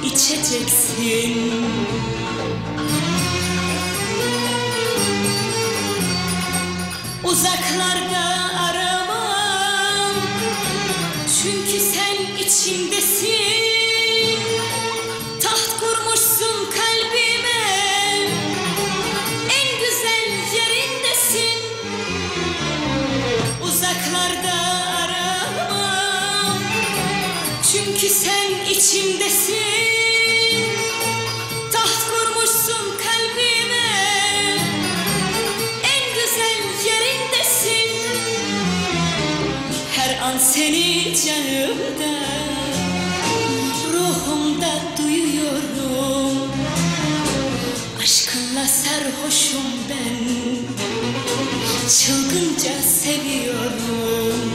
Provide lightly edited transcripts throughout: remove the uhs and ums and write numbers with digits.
içeceksin. Uzaklarda aramam, çünkü sen içimdesin. Taht kurmuşsun kalbime, en güzel yerindesin. Uzaklarda aramam, çünkü sen içimdesin. Taht kurmuşsun kalbime, en güzel yerindesin. Her an seni canımda, ruhumda duyuyorum. Aşkınla sarhoşum ben, çılgınca seviyorum.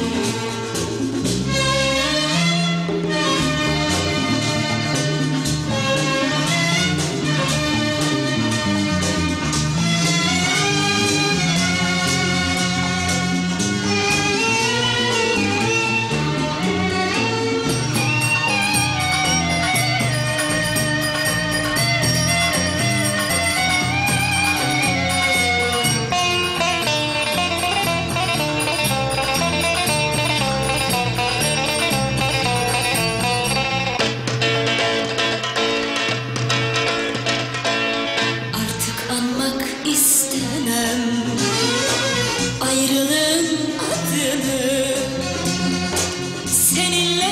İstemem ayrılığın adını, seninle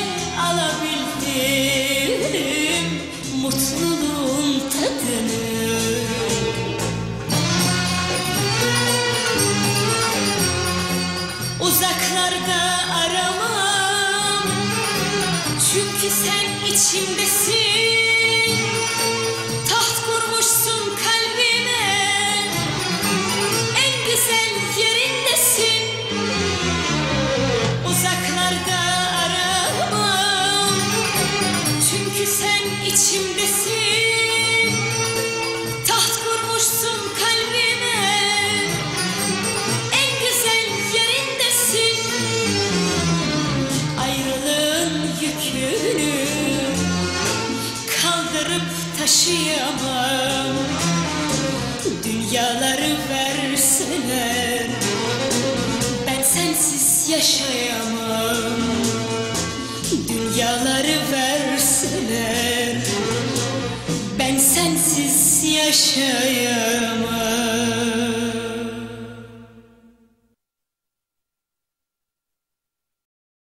alabildim mutluluğun tadını. Uzaklarda aramam, çünkü sen içimdesin. Taht kurmuşsun kalbime, en güzel yerindesin. Uzaklarda aramam, çünkü sen içimdesin. Taht kurmuşsun kalbime, en güzel yerindesin. Ayrılığın yükünü kaldırıp taşıyamam. Dünyaları verseler, ben sensiz yaşayamam. Dünyaları verseler, ben sensiz yaşayamam.